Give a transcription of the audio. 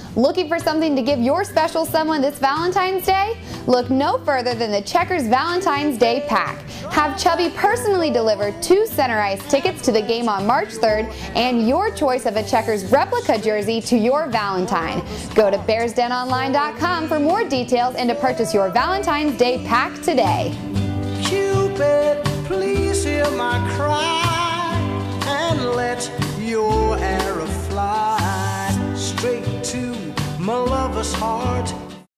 Looking for something to give your special someone this Valentine's Day? Look no further than the Checkers Valentine's Day Pack. Have Chubby personally deliver 2 center ice tickets to the game on March 3rd and your choice of a Checkers replica jersey to your Valentine. Go to BearsDenOnline.com for more details and to purchase your Valentine's Day Pack today. Cupid, please hear my cry.